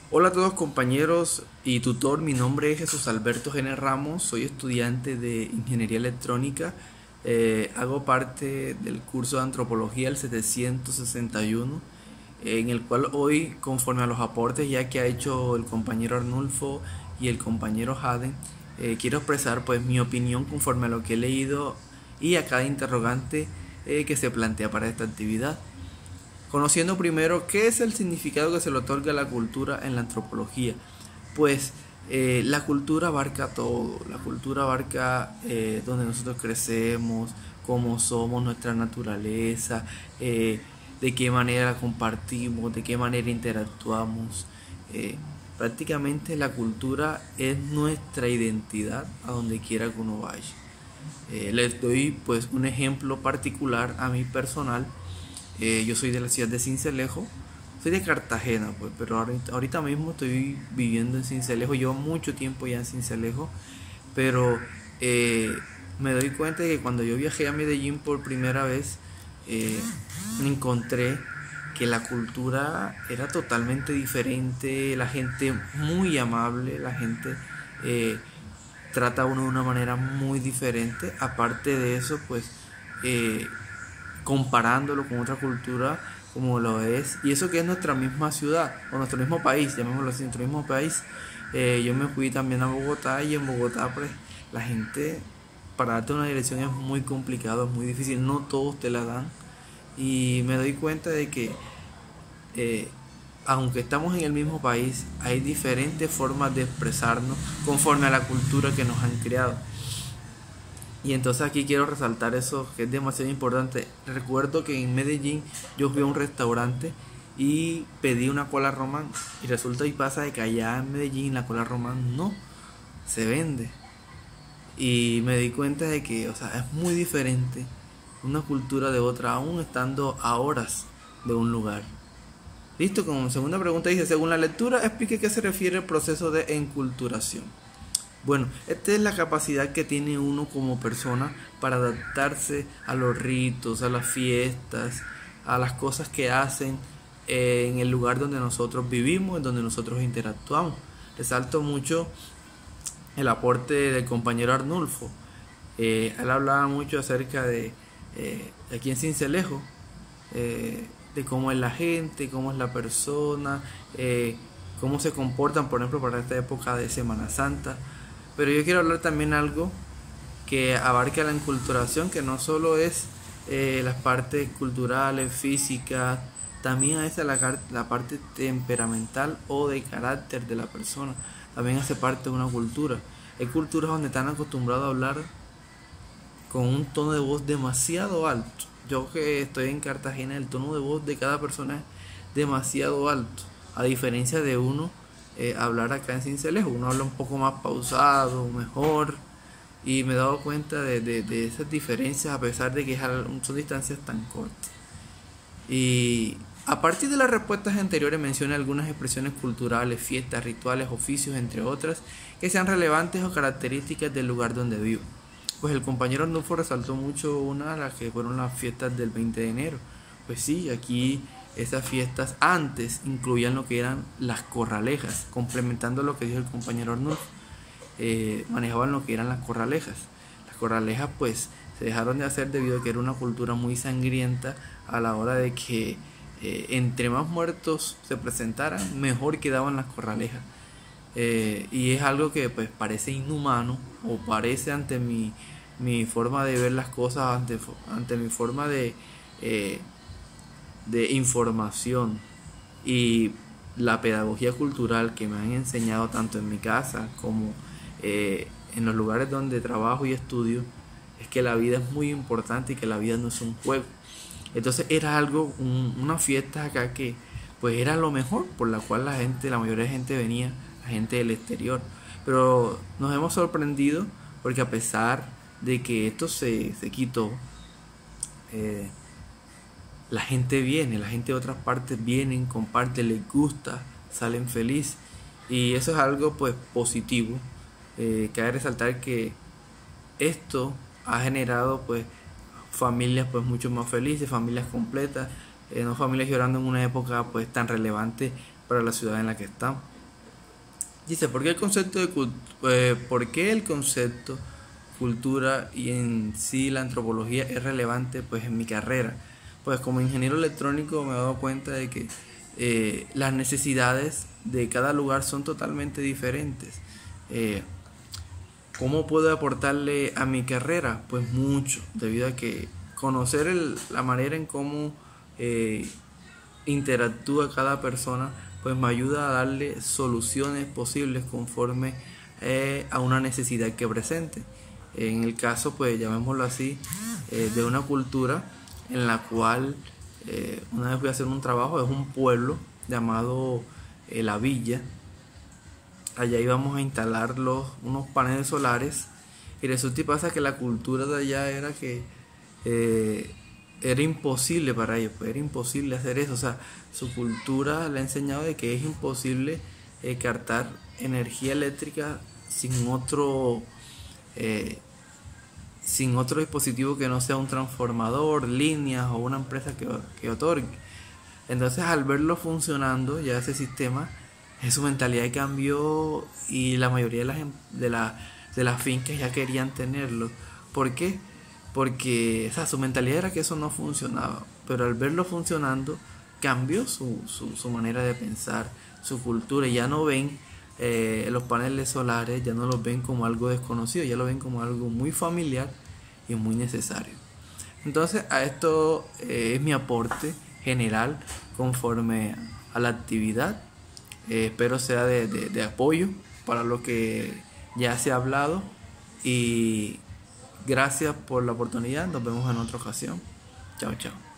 Hola a todos compañeros y tutor, mi nombre es Jesús Alberto Gene Ramos, soy estudiante de Ingeniería Electrónica, hago parte del curso de Antropología el 761, en el cual hoy, conforme a los aportes ya que ha hecho el compañero Arnulfo y el compañero Haden, quiero expresar pues mi opinión conforme a lo que he leído y a cada interrogante que se plantea para esta actividad. Conociendo primero qué es el significado que se le otorga a la cultura en la antropología. Pues la cultura abarca todo, la cultura abarca donde nosotros crecemos, cómo somos, nuestra naturaleza, de qué manera la compartimos, de qué manera interactuamos. Eh, Prácticamente la cultura es nuestra identidad a donde quiera que uno vaya. Les doy pues un ejemplo particular a mi personal. Yo soy de la ciudad de Sincelejo, soy de Cartagena, pues, pero ahorita mismo estoy viviendo en Sincelejo. Llevo mucho tiempo ya en Sincelejo, pero eh, me doy cuenta de que cuando yo viajé a Medellín por primera vez, eh, encontré que la cultura era totalmente diferente, la gente muy amable, la gente eh, trata a uno de una manera muy diferente. Aparte de eso, pues eh, comparándolo con otra cultura como lo es, y eso que es nuestra misma ciudad o nuestro mismo país, llamémoslo así, nuestro mismo país. Yo me fui también a Bogotá y en Bogotá pues la gente, para darte una dirección es muy complicado, es muy difícil, no todos te la dan, y me doy cuenta de que eh, aunque estamos en el mismo país, hay diferentes formas de expresarnos conforme a la cultura que nos han creado. Y entonces aquí quiero resaltar eso que es demasiado importante. Recuerdo que en Medellín yo fui a un restaurante y pedí una cola román. Y resulta y pasa de que allá en Medellín la cola román no se vende. Y me di cuenta de que, o sea, es muy diferente una cultura de otra, aún estando a horas de un lugar. Listo, como segunda pregunta dice, según la lectura, explique a qué se refiere el proceso de enculturación. Bueno, esta es la capacidad que tiene uno como persona para adaptarse a los ritos, a las fiestas, a las cosas que hacen en el lugar donde nosotros vivimos, en donde nosotros interactuamos. Resalto mucho el aporte del compañero Arnulfo. Él hablaba mucho acerca de aquí en Cincelejo, de cómo es la gente, cómo es la persona, cómo se comportan, por ejemplo, para esta época de Semana Santa. Pero yo quiero hablar también algo que abarca la enculturación, que no solo es las partes culturales, físicas, también es la parte temperamental o de carácter de la persona. También hace parte de una cultura. Hay culturas donde están acostumbrados a hablar con un tono de voz demasiado alto. Yo que estoy en Cartagena, el tono de voz de cada persona es demasiado alto. A diferencia de uno hablar acá en Cincelejo, uno habla un poco más pausado, mejor. Y me he dado cuenta de esas diferencias a pesar de que son distancias tan cortas. Y a partir de las respuestas anteriores menciona algunas expresiones culturales, fiestas, rituales, oficios, entre otras, que sean relevantes o características del lugar donde vivo. Pues el compañero Arnulfo resaltó mucho una de las que fueron las fiestas del 20 de enero. Pues sí, aquí esas fiestas antes incluían lo que eran las corralejas, complementando lo que dijo el compañero Arnulfo. Manejaban lo que eran las corralejas. Las corralejas pues se dejaron de hacer debido a que era una cultura muy sangrienta a la hora de que entre más muertos se presentaran, mejor quedaban las corralejas. Y es algo que pues parece inhumano o parece ante mi forma de ver las cosas, ante mi forma eh, de información y la pedagogía cultural que me han enseñado tanto en mi casa como en los lugares donde trabajo y estudio, es que la vida es muy importante y que la vida no es un juego. Entonces era algo, una fiesta acá que pues era lo mejor por la cual la mayoría de gente venía, la gente del exterior. Pero nos hemos sorprendido porque a pesar de que esto se quitó, eh, la gente viene, la gente de otras partes vienen, comparten, les gusta, salen feliz. Y eso es algo pues positivo. Cabe resaltar que esto ha generado pues familias pues mucho más felices, familias completas, no familias llorando en una época pues tan relevante para la ciudad en la que estamos. Dice, ¿por qué el concepto cultura y en sí la antropología es relevante pues en mi carrera? Pues como ingeniero electrónico me he dado cuenta de que las necesidades de cada lugar son totalmente diferentes. Eh, ¿Cómo puedo aportarle a mi carrera? Pues mucho, debido a que conocer la manera en cómo eh, interactúa cada persona, pues me ayuda a darle soluciones posibles conforme a una necesidad que presente. En el caso, pues llamémoslo así, de una cultura en la cual una vez voy a hacer un trabajo, es un pueblo llamado La Villa. Allá íbamos a instalar unos paneles solares y resulta y pasa que la cultura de allá era que eh, era imposible para ellos, pues era imposible hacer eso. O sea, su cultura le ha enseñado de que es imposible captar energía eléctrica sin eh, sin otro dispositivo que no sea un transformador, líneas o una empresa que otorgue. Entonces, al verlo funcionando, ya ese sistema, su mentalidad cambió y la mayoría de las fincas ya querían tenerlo. ¿Por qué? Porque o sea, su mentalidad era que eso no funcionaba, pero al verlo funcionando, cambió su manera de pensar, su cultura, y ya no ven los paneles solares, ya no los ven como algo desconocido, ya lo ven como algo muy familiar y muy necesario. Entonces, a esto es mi aporte general conforme a la actividad. Espero sea de apoyo para lo que ya se ha hablado y gracias por la oportunidad. Nos vemos en otra ocasión. Chao, chao.